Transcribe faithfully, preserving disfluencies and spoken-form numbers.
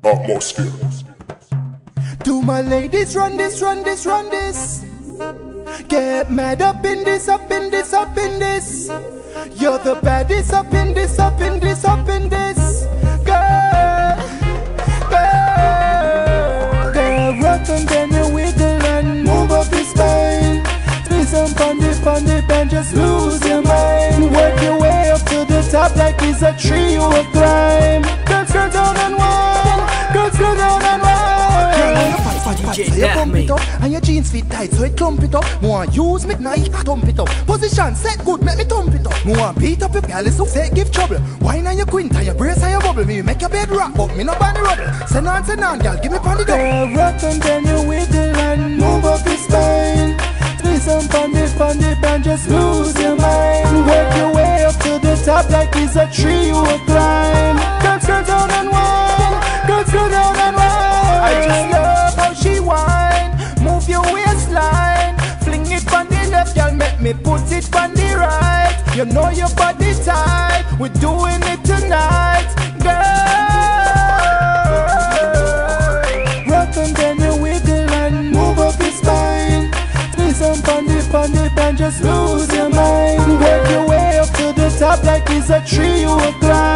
Atmosphere. To my ladies, run this, run this, run this. Get mad up in this, up in this, up in this. You're the baddest up in this, up in this, up in this. Girl, girl, girl, rock and then you wiggle and move up the spine. Twist and pound it, pound it, and just lose your mind. Work your way up to the top like it's a tree you will climb. Girls, go down and whine. Girls, go down and whine. So you pump it up, and your jeans fit tight, so it clump it up. More use me knife, thump it up. Position set good, make me thump it up. More beat up your gal, so say give trouble. Wine on your quint, and your brace and your bubble. Me make your bed rock, but me no body rubble. Send on, send on, gal, give me pon the double. Girl, rock and then you wiggle and move up the spine. Twist and pound it, pound it, and just lose your mind. Work your way up to the top like it's a tree you will climb. Girls, go down and whine. Girls, go down and whine. I just love how she whine. Move your waistline. Fling it on the left, y'all make me put it on the right. You know your body tight. We're doing it tonight, girl. Rock and then you wiggle and move up the spine. Twist and pound it, pound it, and just lose your mind. Work your way up to the top like it's a tree you will climb.